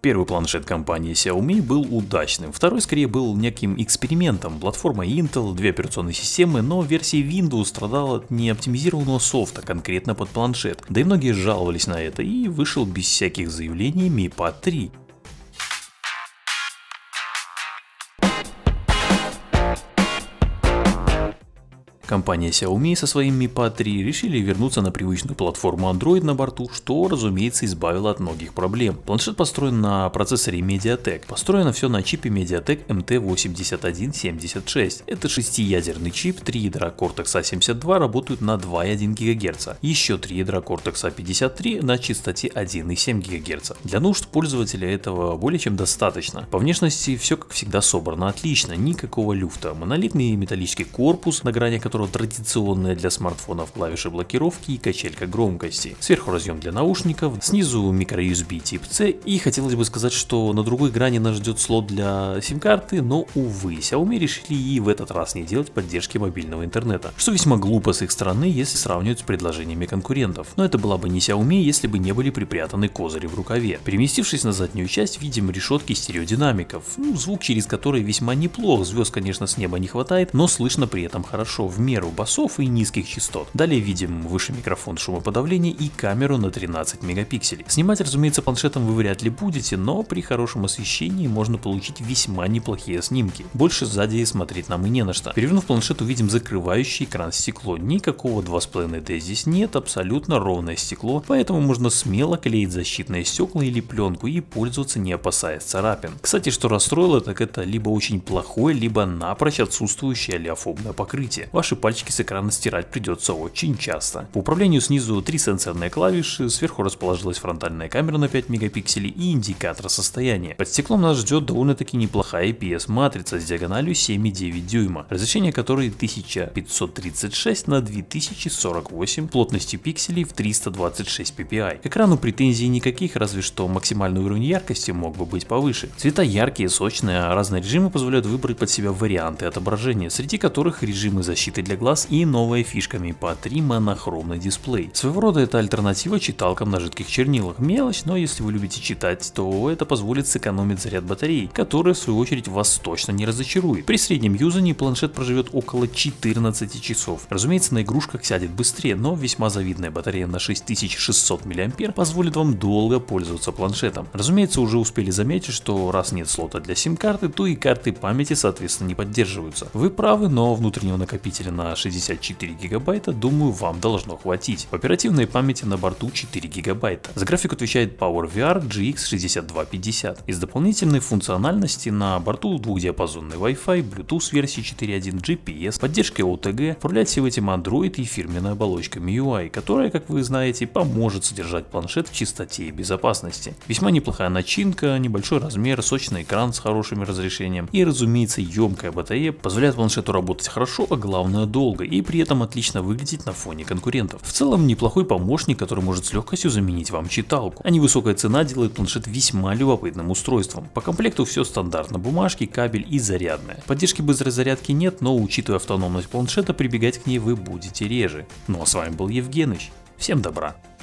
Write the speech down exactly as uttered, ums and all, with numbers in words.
Первый планшет компании Xiaomi был удачным, второй скорее был неким экспериментом. Платформа Intel, две операционные системы, но версия Windows страдала от неоптимизированного софта конкретно под планшет. Да и многие жаловались на это, и вышел без всяких заявлений Mi Pad три. Компания Xiaomi со своим Mi Pad три решили вернуться на привычную платформу Android на борту, что, разумеется, избавило от многих проблем. Планшет построен на процессоре Mediatek. Построено все на чипе Mediatek эм тэ восемьдесят один семьдесят шесть. Это шестиядерный чип, три ядра Cortex а семьдесят два работают на два и одна гигагерца. Еще три ядра Cortex а пятьдесят три на частоте один и семь гигагерца. Для нужд пользователя этого более чем достаточно. По внешности все как всегда собрано отлично, никакого люфта. Монолитный металлический корпус, на грани которого традиционная для смартфонов клавиши блокировки и качелька громкости. Сверху разъем для наушников, снизу микро ю эс би тип C, и хотелось бы сказать, что на другой грани нас ждет слот для сим-карты, но увы, Xiaomi решили и в этот раз не делать поддержки мобильного интернета, что весьма глупо с их стороны, если сравнивать с предложениями конкурентов. Но это была бы не Xiaomi, если бы не были припрятаны козыри в рукаве. Переместившись на заднюю часть, видим решетки стереодинамиков, ну, звук через который весьма неплох, звезд, конечно, с неба не хватает, но слышно при этом хорошо, в меру басов и низких частот. Далее видим выше микрофон шумоподавления и камеру на тринадцать мегапикселей. Снимать, разумеется, планшетом вы вряд ли будете, но при хорошем освещении можно получить весьма неплохие снимки. Больше сзади смотреть нам и не на что. Перевернув планшет, увидим закрывающий экран стекло. Никакого два с половиной дэ здесь нет, абсолютно ровное стекло, поэтому можно смело клеить защитные стекла или пленку и пользоваться, не опасаясь царапин. Кстати, что расстроило, так это либо очень плохое, либо напрочь отсутствующее олеофобное покрытие. Ваши пальчики с экрана стирать придется очень часто. По управлению снизу три сенсорные клавиши, сверху расположилась фронтальная камера на пять мегапикселей и индикатор состояния. Под стеклом нас ждет довольно-таки неплохая ай пи эс матрица с диагональю семь и девять дюйма, разрешение которой тысяча пятьсот тридцать шесть на две тысячи сорок восемь, плотностью пикселей в триста двадцать шесть пи пи ай. К экрану претензий никаких, разве что максимальный уровень яркости мог бы быть повыше. Цвета яркие, сочные, а разные режимы позволяют выбрать под себя варианты отображения, среди которых режимы защиты для глаз и новая фишка Mi Pad три монохромный дисплей. Своего рода это альтернатива читалкам на жидких чернилах. Мелочь, но если вы любите читать, то это позволит сэкономить заряд батареи, который в свою очередь вас точно не разочарует. При среднем юзании планшет проживет около четырнадцати часов. Разумеется, на игрушках сядет быстрее, но весьма завидная батарея на шесть тысяч шестьсот миллиампер позволит вам долго пользоваться планшетом. Разумеется, уже успели заметить, что раз нет слота для сим-карты, то и карты памяти соответственно не поддерживаются. Вы правы, но внутреннего накопителя на шестьдесят четыре гигабайта, думаю, вам должно хватить. В оперативной памяти на борту четыре гигабайта. За график отвечает PowerVR джи икс шестьдесят два пятьдесят. Из дополнительной функциональности на борту двухдиапазонный Wi-Fi, Bluetooth версии четыре точка один, джи пи эс, поддержка о тэ гэ, управлять всем этим Android и фирменная оболочка эм ю ай, которая, как вы знаете, поможет содержать планшет в чистоте и безопасности. Весьма неплохая начинка, небольшой размер, сочный экран с хорошим разрешением и, разумеется, емкая батарея позволяет планшету работать хорошо, а главное долго, и при этом отлично выглядеть на фоне конкурентов. В целом неплохой помощник, который может с легкостью заменить вам читалку. А невысокая цена делает планшет весьма любопытным устройством. По комплекту все стандартно: бумажки, кабель и зарядная. Поддержки быстрой зарядки нет, но учитывая автономность планшета, прибегать к ней вы будете реже. Ну а с вами был Евгеныч. Всем добра.